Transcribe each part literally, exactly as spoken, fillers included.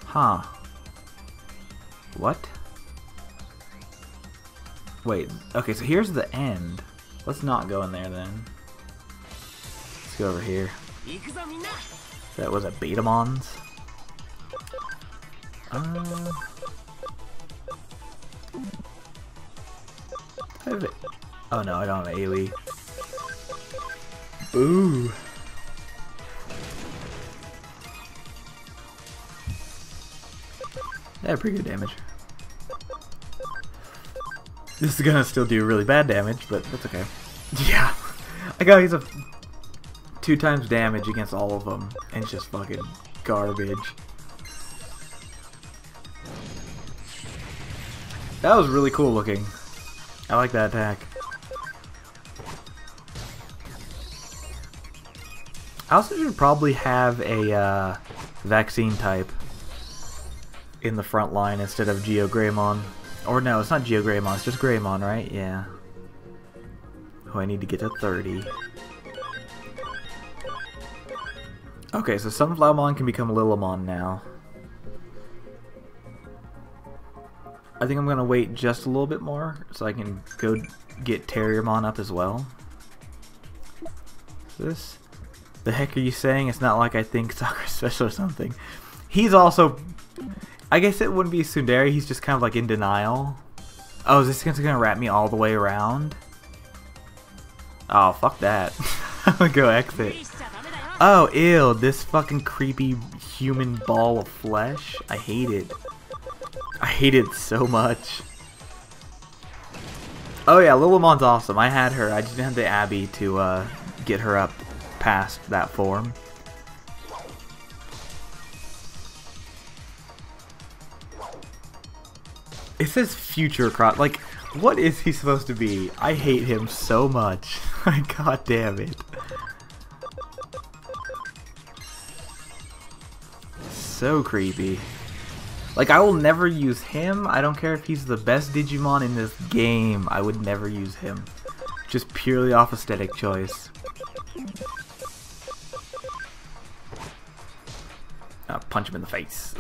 Huh. What? Wait, okay, so here's the end. Let's not go in there then. Let's go over here. That was a Betamons. Uh, I have it. Oh no, I don't have AoE. Boo! They have pretty good damage. This is gonna still do really bad damage, but that's okay. Yeah! I got he's a two times damage against all of them, and it's just fucking garbage. That was really cool looking. I like that attack. I also should probably have a uh, vaccine type in the front line instead of Geogreymon. Or no, it's not Geogreymon, it's just Greymon, right? Yeah. Oh, I need to get to thirty. Okay, so Sunflowermon can become Lilymon now. I think I'm gonna wait just a little bit more so I can go get Terriermon up as well. This? The heck are you saying? It's not like I think Sakura's special or something. He's also... I guess it wouldn't be Tsundere, he's just kind of like in denial. Oh, is this gonna wrap me all the way around? Oh, fuck that. I'm gonna go exit. Oh, ew, this fucking creepy human ball of flesh. I hate it. I hate it so much. Oh yeah, Lilymon's awesome. I had her. I just didn't have the Abby to uh, get her up past that form. It says future cross. Like, what is he supposed to be? I hate him so much. God damn it. So creepy. Like, I will never use him. I don't care if he's the best Digimon in this game. I would never use him. Just purely off aesthetic choice. Oh, punch him in the face.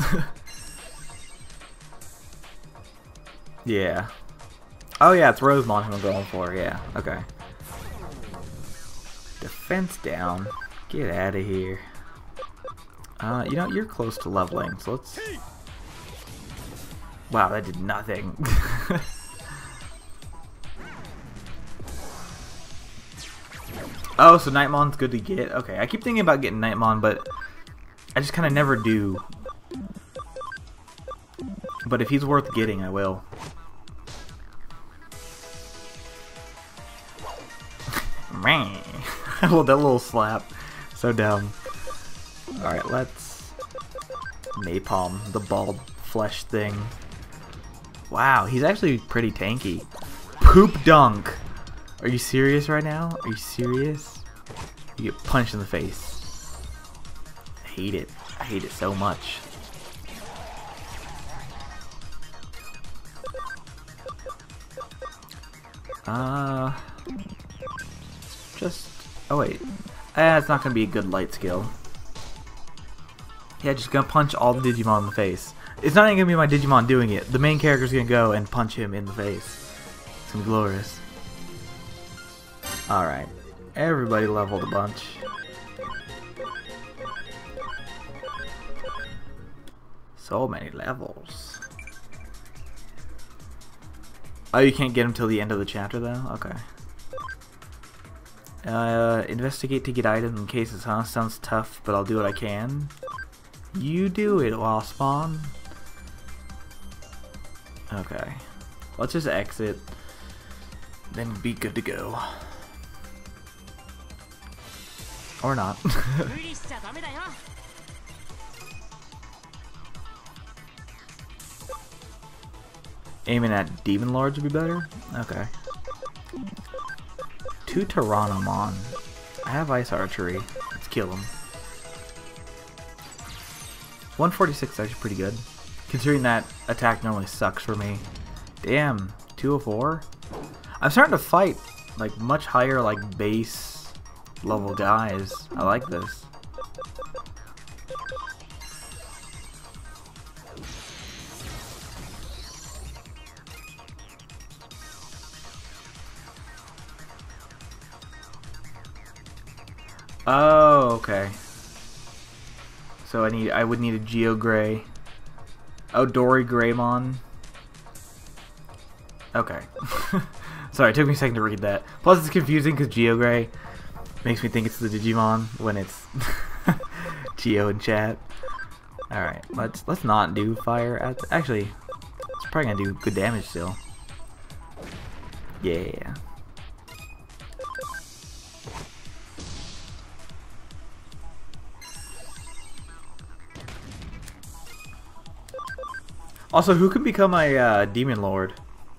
Yeah. Oh yeah, it's Rosemon who I'm going for. Yeah, okay. Defense down. Get out of here. Uh, you know, you're close to leveling, so let's... Wow, that did nothing. Oh, so Nightmon's good to get? Okay, I keep thinking about getting Nightmon, but I just kind of never do. But if he's worth getting, I will. Man, well, that little slap, so dumb. All right, let's napalm the bald flesh thing. Wow, he's actually pretty tanky. Poop dunk. Are you serious right now? Are you serious? You get punched in the face. I hate it. I hate it so much. Uh, just, oh wait, eh, it's not gonna be a good light skill. Yeah, just gonna punch all the Digimon in the face. It's not even gonna be my Digimon doing it. The main character's gonna go and punch him in the face. It's gonna be glorious. Alright, everybody leveled a bunch. So many levels. Oh, you can't get him till the end of the chapter though? Okay. Uh, investigate to get items in cases, huh? Sounds tough, but I'll do what I can. You do it, Waspon. Okay. Let's just exit. Then be good to go. Or not. Aiming at Demon Lords would be better? Okay. Two Tyrannomon. I have Ice Archery. Let's kill him. one forty-six is actually pretty good. Considering that attack normally sucks for me. Damn, two oh four? I'm starting to fight like much higher like base level guys. I like this. Oh, okay. So I need I would need a Geo Gray. Oh, Dory Greymon. Okay. Sorry, it took me a second to read that. Plus it's confusing because Geo Gray makes me think it's the Digimon when it's Geo in chat. Alright, let's let's not do fire at the, actually it's probably gonna do good damage still. Yeah. Also, who can become a uh, Demon Lord?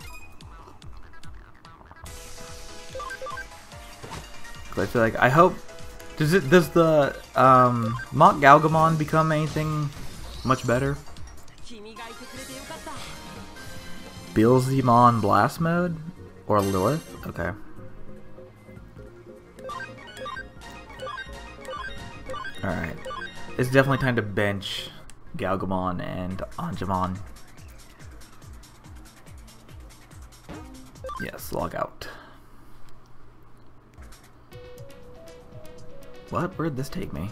I feel like I hope does it does the um, Mock Galgamon become anything much better? Beelzemon Blast Mode or Lilith? Okay. All right, it's definitely time to bench Galgamon and Angemon. Yes, log out. What? Where'd this take me?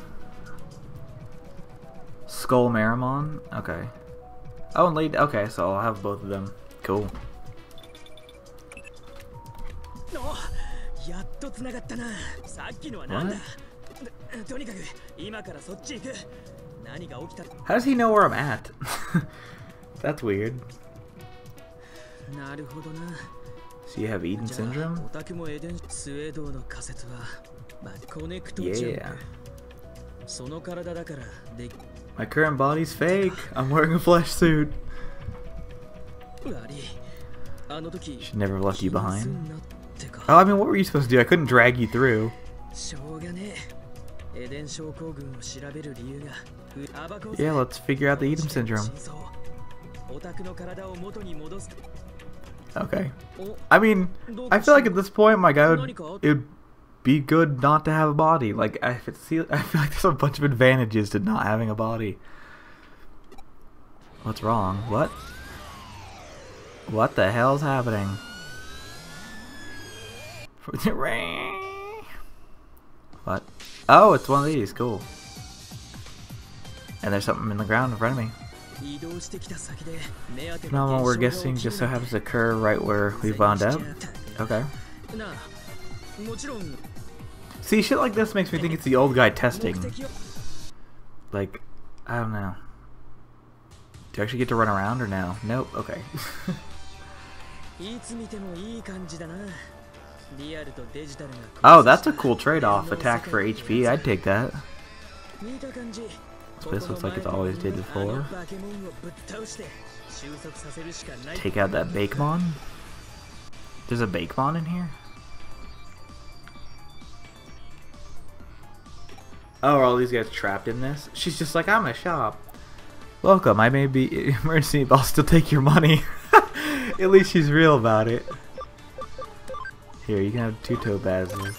Skull Marimon? Okay. Oh, and lead. Okay, so I'll have both of them. Cool. What? How does he know where I'm at? That's weird. So you have Eden Syndrome? Yeah. My current body's fake. I'm wearing a flesh suit. Should never have left you behind. Oh, I mean, what were you supposed to do? I couldn't drag you through. Yeah, let's figure out the Eden Syndrome. Okay. I mean, I feel like at this point, my guy would, it would be good not to have a body. Like, I feel, I feel like there's a bunch of advantages to not having a body. What's wrong? What? What the hell's happening? What? Oh, it's one of these. Cool. And there's something in the ground in front of me. Now what we're guessing just so happens to occur right where we wound up. Okay. See, shit like this makes me think it's the old guy testing. Like, I don't know. Do you actually get to run around or no? Nope. Okay. Oh, that's a cool trade-off. Attack for H P. I'd take that. This looks like it's always did before. Take out that Bakemon. There's a Bakemon in here? Oh, are all these guys trapped in this? She's just like, I'm a shop. Welcome, I may be emergency, but I'll still take your money. At least she's real about it. Here, you can have two Topazes.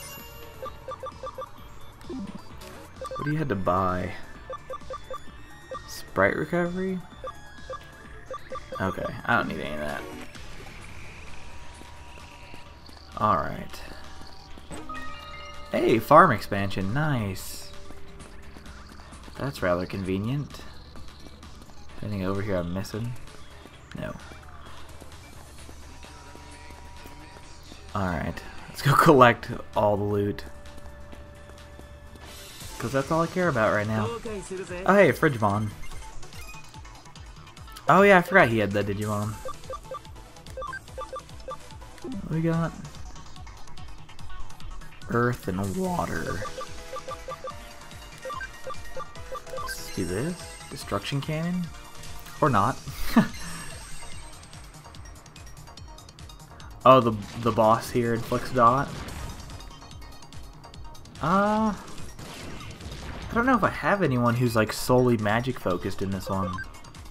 What do you have to buy? Sprite recovery? Okay, I don't need any of that. Alright. Hey, farm expansion, nice. That's rather convenient. Anything over here I'm missing? No. Alright, let's go collect all the loot. Because that's all I care about right now. Oh hey, Frigemon. Oh yeah, I forgot he had that Digimon. What we got? Earth and water. Let's do this. Destruction cannon? Or not. Oh, the the boss here inflicts dot. Uh, I don't know if I have anyone who's like solely magic focused in this one.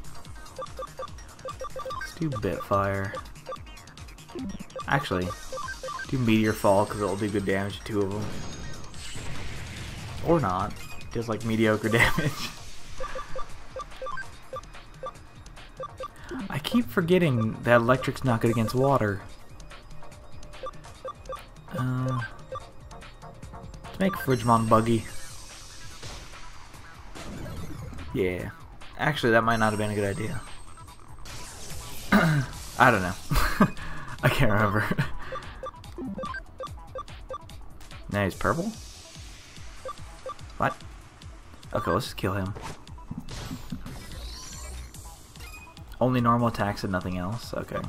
Let's do Bitfire. Actually, do Meteor Fall because it'll do good damage to two of them. Or not. It does like mediocre damage. I keep forgetting that electric's not good against water. Uh, let's make Frigemon buggy. Yeah. Actually, that might not have been a good idea. I don't know. I can't remember. Now he's purple? What? Okay, let's just kill him. Only normal attacks and nothing else? Okay.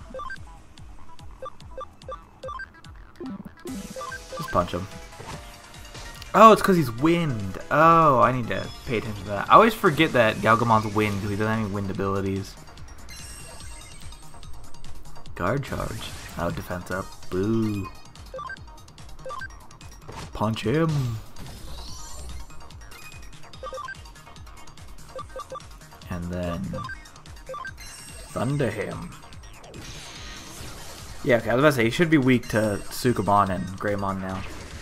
Just punch him. Oh, it's because he's wind. Oh, I need to pay attention to that. I always forget that Galgamon's wind because he doesn't have any wind abilities. Guard charge. Oh, defense up. Boo. Punch him. And then thunder him. Yeah, okay, I was about to say, he should be weak to Sukamon and Greymon now.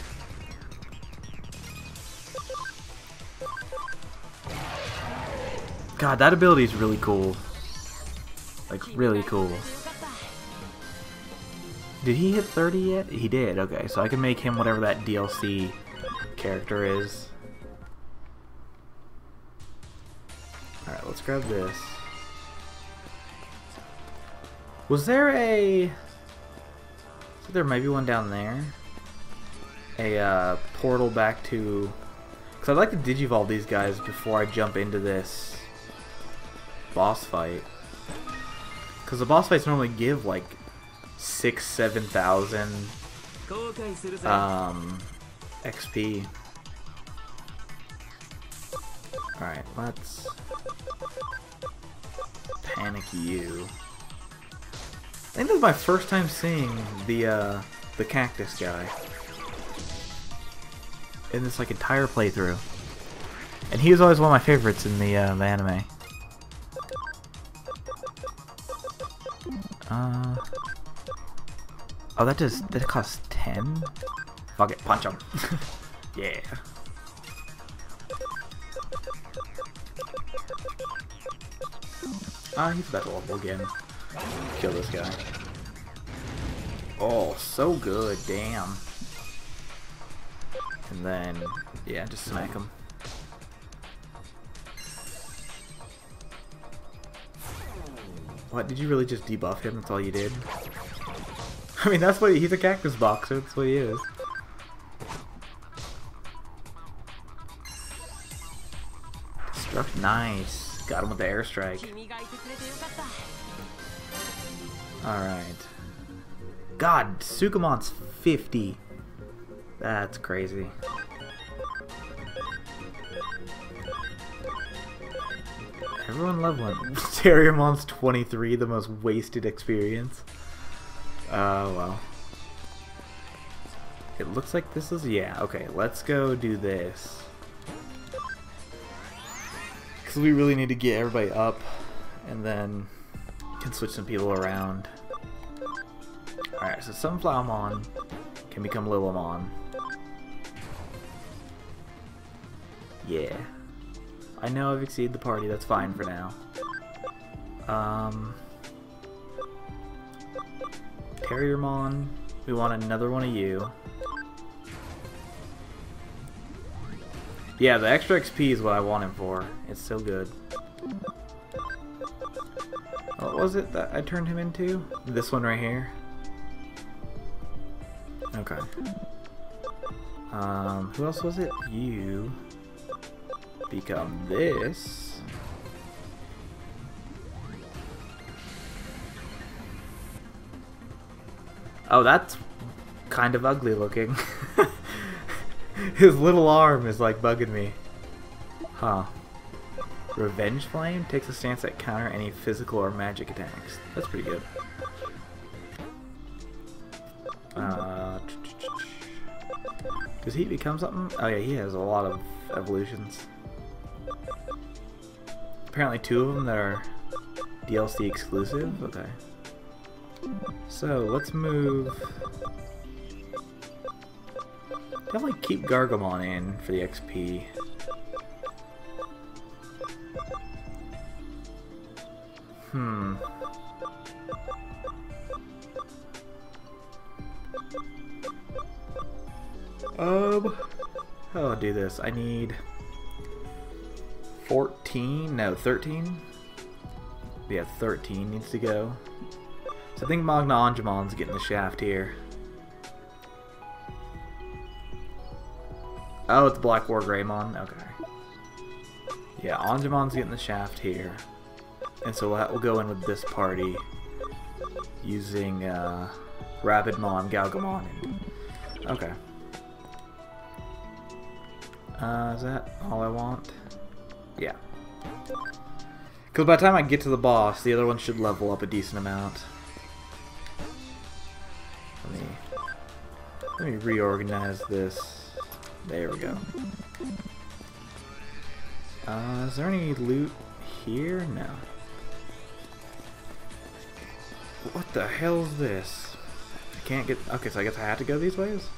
God, that ability is really cool. Like, really cool. Did he hit thirty yet? He did, okay, so I can make him whatever that D L C character is. Alright, let's grab this. Was there a... So there might be one down there? A uh, portal back to... Because I'd like to digivolve these guys before I jump into this boss fight. Because the boss fights normally give like six, seven thousand um, X P. Alright, let's panic you. I think this is my first time seeing the uh, the cactus guy in this like entire playthrough, and he was always one of my favorites in the, uh, the anime. Uh, oh, that does that costs ten. Fuck it, punch him. Yeah. Ah, uh, he's about to level again. Kill this guy. Oh, so good, damn. And then, yeah, just smack him. What, did you really just debuff him? That's all you did? I mean, that's what he, he's a cactus boxer, that's what he is. Struck, nice. Got him with the airstrike. Alright. God, Sukamon's fifty. That's crazy. Everyone leveling. Terriermon's twenty-three, the most wasted experience. Oh, well. It looks like this is... Yeah, okay, let's go do this. Because we really need to get everybody up, and then can switch some people around. Alright, so Sunflowermon can become Lilymon. Yeah. I know I've exceeded the party, that's fine for now. Um, Terriermon, we want another one of you. Yeah, the extra X P is what I want him for. It's so good. What was it that I turned him into? This one right here? Okay. Um, who else was it? You become this. Oh, that's kind of ugly looking. His little arm is like bugging me. Huh. Revenge Flame takes a stance that counter any physical or magic attacks. That's pretty good. Uh, does he become something? Oh yeah, he has a lot of evolutions. Apparently two of them that are D L C exclusive. Okay. So let's move. Definitely keep Gargamon in for the X P. Hmm. Um, how do I do this? I need fourteen? No, thirteen? Yeah, thirteen needs to go. So I think Magna Angemon's getting the shaft here. Oh, it's Black War Greymon? Okay. Yeah, Angemon's getting the shaft here. And so we'll, we'll go in with this party using uh, Rapidmon, Galgamon, and... Okay. Uh, is that all I want? Yeah. Because by the time I get to the boss, the other one should level up a decent amount. Let me, let me reorganize this. There we go. Uh, is there any loot here? No. What the hell is this? I can't get... Okay, so I guess I have to go these ways?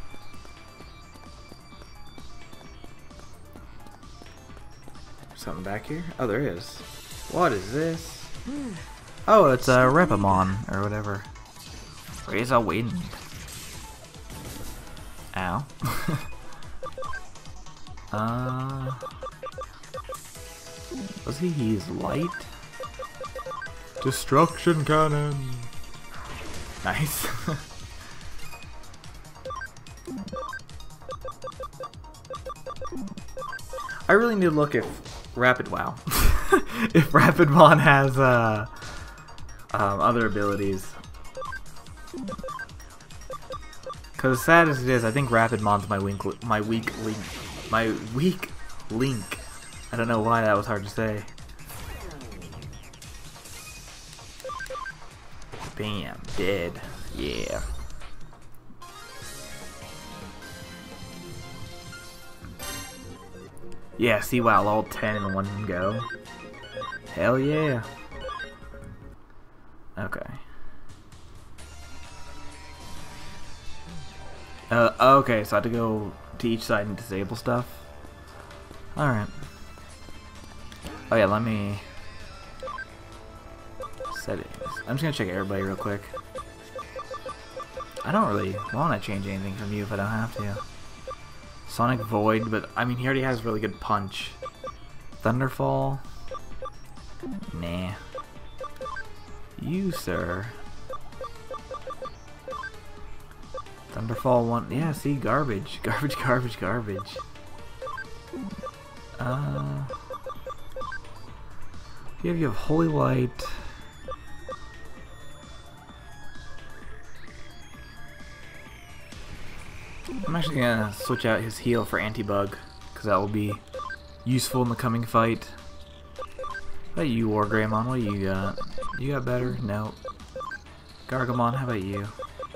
Something back here? Oh, there is. What is this? Oh, it's a Repamon, or whatever. Raise a wind. Ow. uh... Does he use light? Destruction cannon! Nice. I really need to look if Rapid... Wow. If Rapidmon has uh, um, other abilities. Because as sad as it is, I think Rapidmon's my weak, my weak link. My weak link. I don't know why that was hard to say. Bam, dead. Yeah. Yeah, see, wow, all ten in one go. Hell yeah. Okay. Uh, okay, so I have to go to each side and disable stuff. Alright. Oh yeah, let me... Settings. I'm just gonna check everybody real quick. I don't really want to change anything from you if I don't have to. Sonic Void, but I mean he already has really good punch. Thunderfall? Nah. You, sir. Thunderfall one. Yeah, see, garbage. Garbage, garbage, garbage. Uh. You have, you have Holy Light. I'm actually gonna switch out his heal for Anti-Bug, because that will be useful in the coming fight. How about you, War Greymon? What do you got? You got better? No. Gargamon, how about you?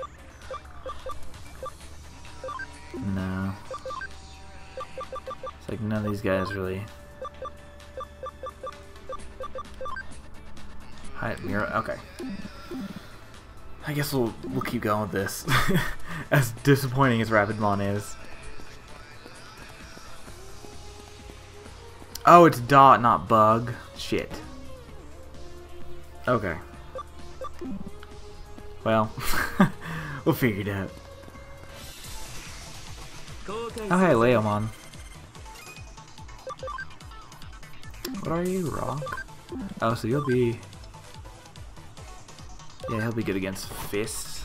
No. It's like none of these guys really. Hi, Mira. Okay. I guess we'll we'll keep going with this. As disappointing as Rapidmon is. Oh, it's Dot, not Bug. Shit. Okay. Well, we'll figure it out. Oh hey, Leomon. What are you, Rock? Oh, so you'll be... Yeah, he'll be good against fists.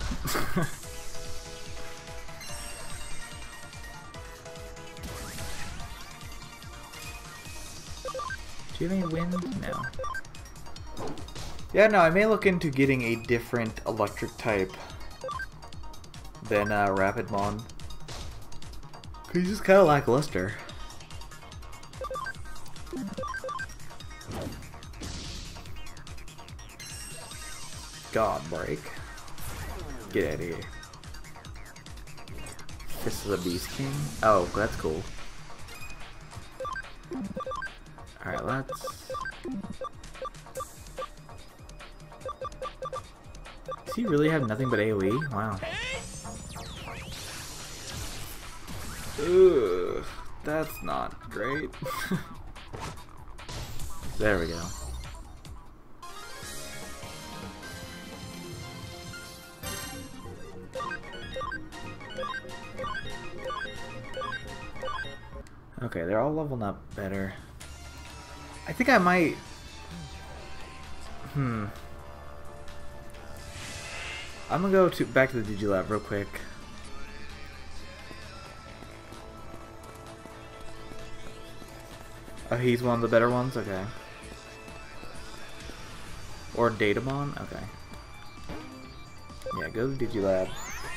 Do you have any wind? No. Yeah, no, I may look into getting a different electric type than uh, Rapidmon. Cause he's just kind of lackluster. God break. Get out of here. This is a Beast King. Oh, that's cool. Alright, let's... Does he really have nothing but AoE? Wow. Ugh, that's not great. There we go. Okay, they're all leveling up better. I think I might... Hmm. I'm gonna go to back to the Digilab real quick. Oh, he's one of the better ones? Okay. Or Datamon? Okay. Yeah, go to the Digilab.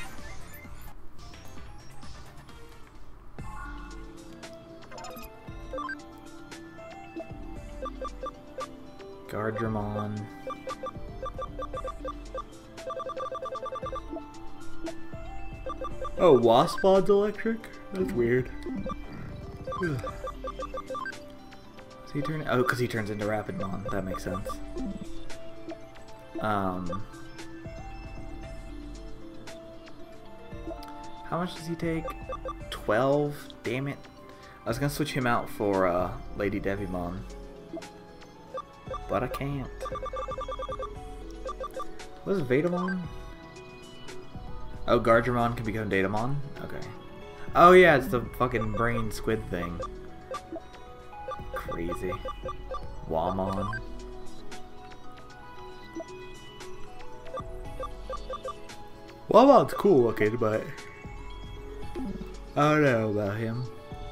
Gardramon. Oh, Waspod's electric? That's weird. Does he turn? Oh, because he turns into Rapidmon. That makes sense. Um, how much does he take? twelve? Damn it. I was gonna switch him out for uh, Lady Devimon. But I can't. What is Vadamon? Oh, Gardramon can become Datamon? Okay. Oh yeah, it's the fucking brain squid thing. Crazy. Wamon. Wamon's cool looking, but I don't know about him.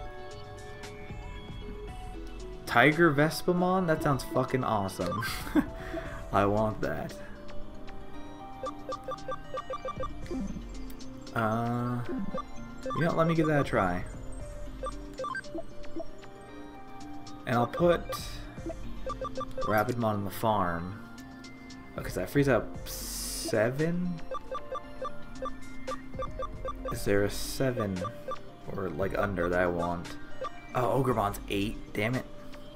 Tiger Vespamon? That sounds fucking awesome. I want that. Uh, you know, let me give that a try. And I'll put Rapidmon on the farm. Because that frees up seven? Is there a seven or like under that I want? Oh, Ogremon's eight. Damn it.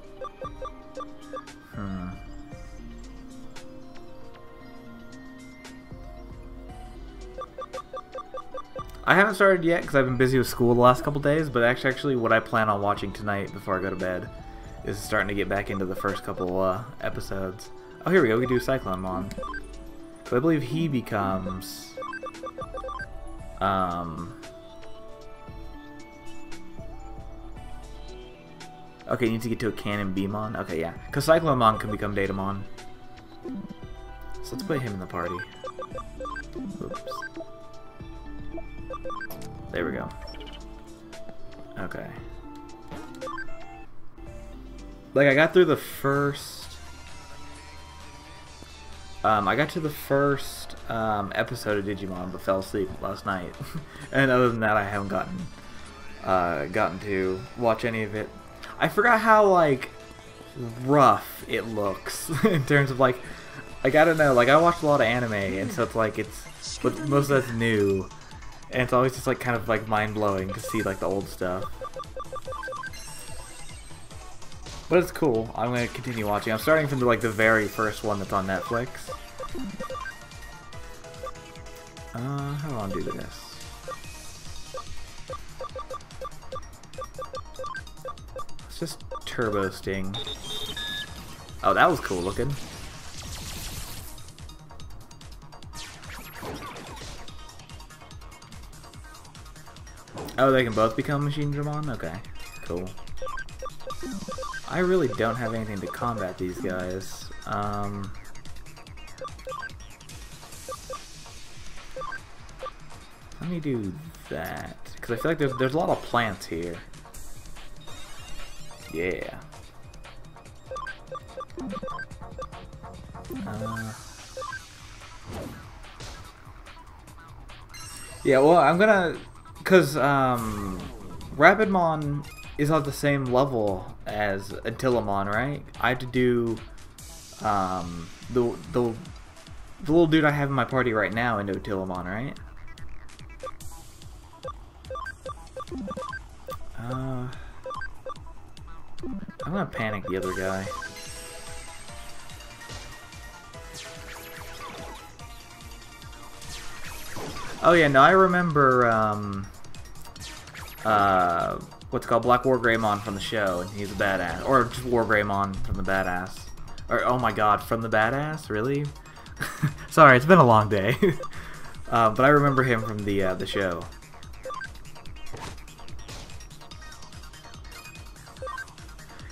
Hmm. I haven't started yet because I've been busy with school the last couple days, but actually, actually what I plan on watching tonight before I go to bed is starting to get back into the first couple uh, episodes. Oh, here we go. We do Cyclonemon. So I believe he becomes... Um... Okay, you need to get to a Cannon Beamon. Okay, yeah. Because Cyclonemon can become Datamon. So let's put him in the party. Oops. There we go. Okay. Like, I got through the first... Um, I got to the first um, episode of Digimon, but fell asleep last night. And other than that, I haven't gotten uh, gotten to watch any of it. I forgot how, like, rough it looks in terms of, like, like, I don't know, like, I watched a lot of anime, and so it's like, it's, but most of that's new, and it's always just, like, kind of, like, mind-blowing to see, like, the old stuff. But it's cool. I'm gonna continue watching. I'm starting from, the, like, the very first one that's on Netflix. Uh, how do I do this? Just Turbo Sting. Oh, that was cool looking. Oh, they can both become Machine Dramon? Okay, cool. I really don't have anything to combat these guys. Um, let me do that. Because I feel like there's, there's a lot of plants here. Yeah. Uh, yeah, well, I'm gonna... Because, um... Rapidmon is on the same level as Antilamon, right? I have to do... Um... The, the, the little dude I have in my party right now into Antilamon, right? Uh... I'm gonna panic the other guy. Oh yeah, no, I remember, um, uh, what's it called, Black War Greymon from the show, and he's a badass. Or just War Greymon from the Badass. Or, oh my god, from the Badass? Really? Sorry, it's been a long day. uh, but I remember him from the, uh, the show.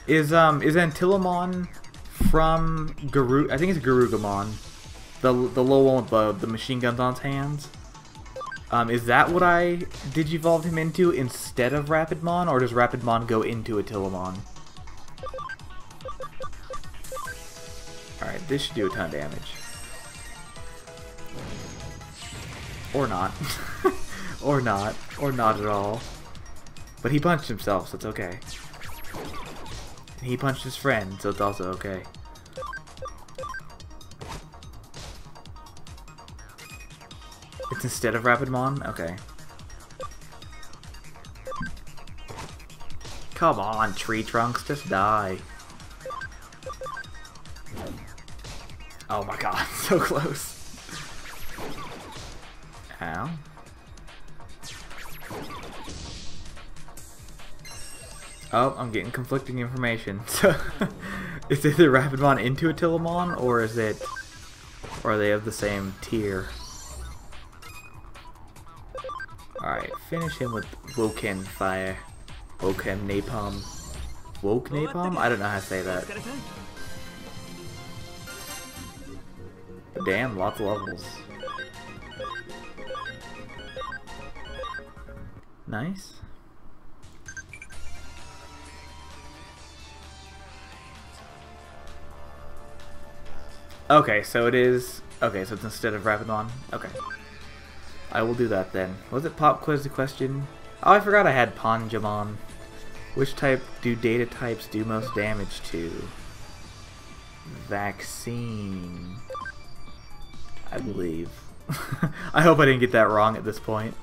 Is um is Antilamon from Garu? I think it's Garugamon, the the little one with the the machine guns on its hands. Um, is that what I digivolved him into instead of Rapidmon, or does Rapidmon go into Antilamon? All right, this should do a ton of damage, or not, or not, or not at all. But he punched himself, so it's okay. He punched his friend, so it's also okay. It's instead of Rapidmon? Okay. Come on, tree trunks, just die. Oh my god, so close. Ow. Oh, I'm getting conflicting information. So, is either Rapidmon into Antilamon, or is it, or are they of the same tier? Alright, finish him with Woken Fire. Woken Napalm. Woke Napalm? I don't know how to say that. But damn, lots of levels. Nice. Okay, so it is... Okay, so it's instead of Rapidmon? Okay. I will do that then. Was it Pop Quiz the question? Oh, I forgot I had Ponjamon. Which type do data types do most damage to? Vaccine. I believe. I hope I didn't get that wrong at this point.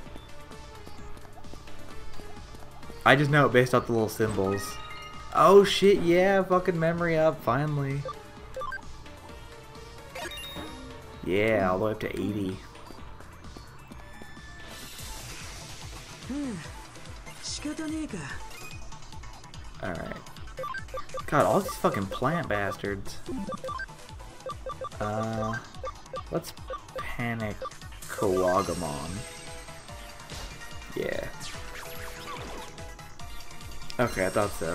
I just know it based off the little symbols. Oh shit, yeah, fucking memory up, finally. Yeah, all the way up to eighty. Alright. God, all these fucking plant bastards. Uh, let's panic Kawagamon. Yeah. Okay, I thought so.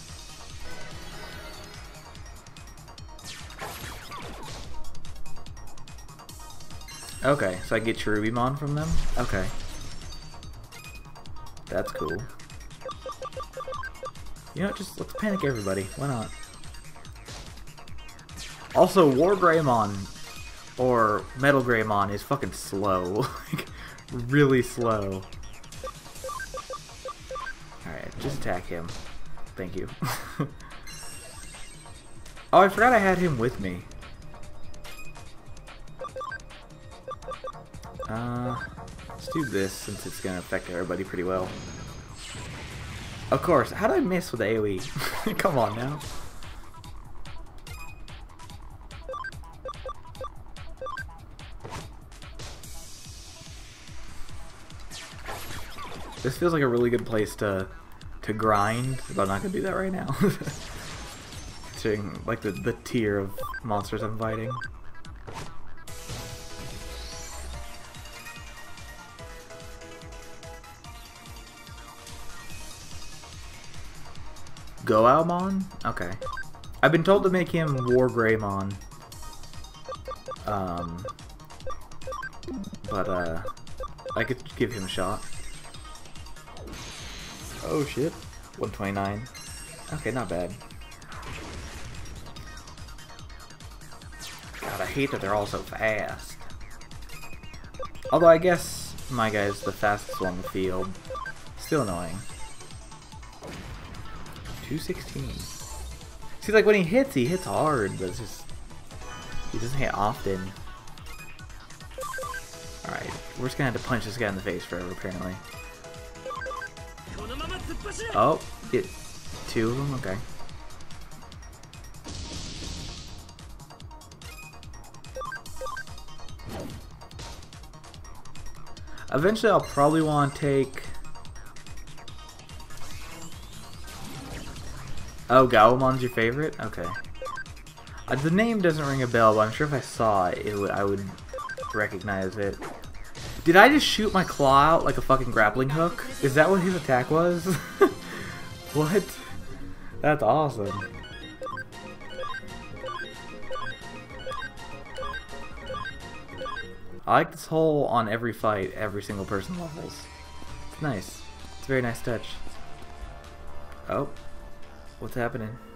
Okay, so I get Cherubimon from them? Okay. That's cool. You know what, just let's panic everybody. Why not? Also, War Greymon, or Metal Greymon, is fucking slow. Like, really slow. Alright, just attack him. Thank you. Oh, I forgot I had him with me. Uh, let's do this since it's gonna affect everybody pretty well. Of course, how did I miss with AoE? Come on now. This feels like a really good place to to grind, but I'm not gonna do that right now. Considering like the the tier of monsters I'm fighting. Goalmon? Okay. I've been told to make him War Greymon. Um, but uh, I could give him a shot. Oh shit. one twenty-nine. Okay, not bad. God, I hate that they're all so fast. Although I guess my guy's the fastest one on the field. Still annoying. two sixteen. See, like when he hits, he hits hard, but it's just... he doesn't hit often. Alright, we're just gonna have to punch this guy in the face forever, apparently. Oh, get two of them? Okay. Eventually I'll probably want to take... Oh, Gauamon's your favorite? Okay. Uh, the name doesn't ring a bell, but I'm sure if I saw it, it would, I would recognize it. Did I just shoot my claw out like a fucking grappling hook? Is that what his attack was? What? That's awesome. I like this whole on every fight, every single person levels. It's nice. It's a very nice touch. Oh, what's happening?